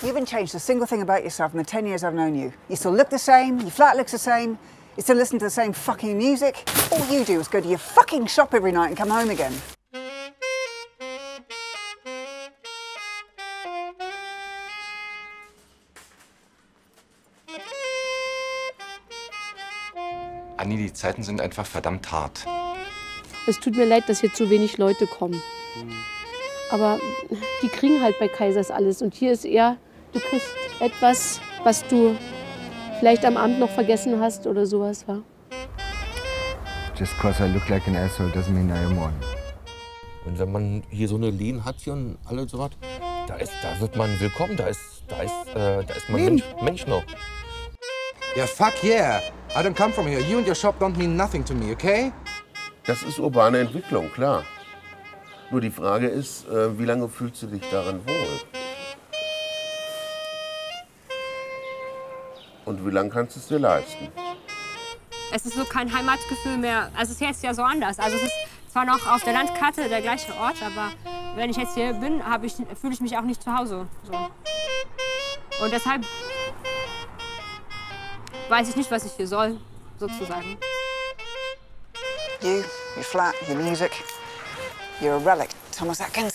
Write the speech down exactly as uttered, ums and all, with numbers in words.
You haven't changed a single thing about yourself in the ten years I've known you. You still look the same, your flat looks the same, you still listen to the same fucking music. All you do is go to your fucking shop every night and come home again. Anni, die Zeiten sind einfach verdammt hart. Es tut mir leid, dass hier zu wenig Leute kommen. Aber die kriegen halt bei Kaisers alles. Und hier ist eher, du kriegst etwas, was du vielleicht am Abend noch vergessen hast oder sowas, war. Just because I look like an asshole doesn't mean I am one. Und wenn man hier so eine Lehn hat hier und alles so was, da, ist, da wird man willkommen, da ist, da ist, äh, da ist man Mensch, Mensch noch. Yeah, fuck yeah. I don't come from here. You and your shop don't mean nothing to me, okay? Das ist urbane Entwicklung, klar. Nur die Frage ist, äh, wie lange fühlst du dich darin wohl? Und wie lange kannst du es dir leisten? Es ist so kein Heimatgefühl mehr. Also es ist jetzt ja so anders. Also es ist zwar noch auf der Landkarte der gleiche Ort, aber wenn ich jetzt hier bin, ich, fühle ich mich auch nicht zu Hause. So. Und deshalb weiß ich nicht, was ich hier soll, sozusagen. You, your flat, your music, you're a relic, Thomas Atkins.